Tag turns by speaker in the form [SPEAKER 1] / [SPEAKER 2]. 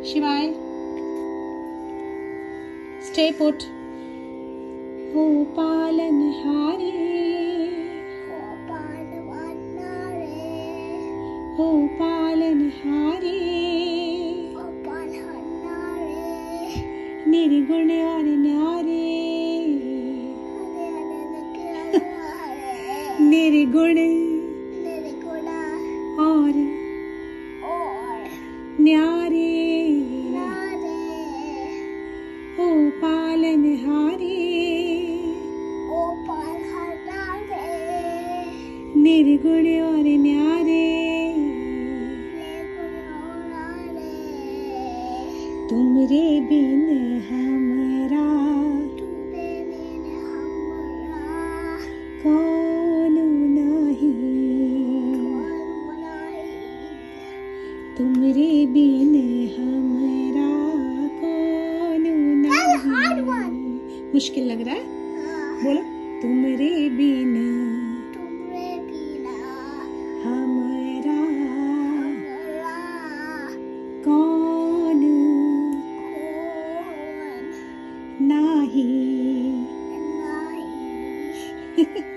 [SPEAKER 1] शिवाय stay put. हो पालनहारे, हो पालनहारे, निर्गुण और न्यारे, निर्गुण और न्यारे, ओ पालनहारे, निर्गुण और न्यारे, तुमरे बिन हमरा कौन नहीं, तुमरे बिन हमरा कौन नहीं। मुश्किल लग रहा है? बोलो, तुमरे बिन हमरा कौन नहीं।